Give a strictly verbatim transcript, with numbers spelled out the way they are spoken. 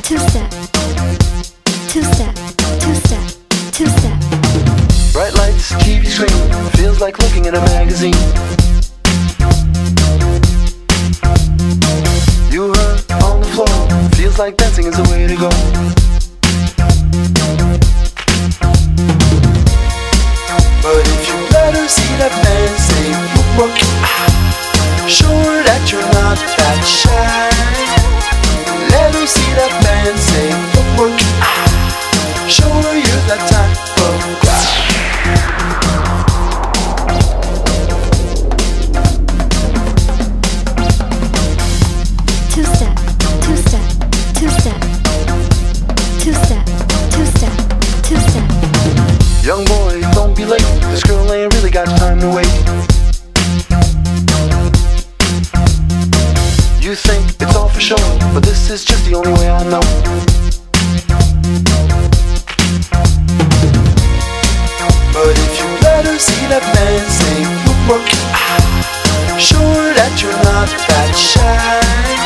two-step, two-step, two-step, two-step. Bright lights, T V screen, feels like looking at a magazine. You hurt on the floor, feels like dancing is the way to go. But if you let her see that man say look, ah, show her that you're not that shy. Let her see that man say look, ah, show her you're that type of guy. Two-step, two-step, two-step, two-step, two-step, two-step. Young boy, don't be late, this girl ain't really got time to wait. You think it's all for show, but this is just the only way I know. But if you let her see that man say look, ah, show her that you're not that shy.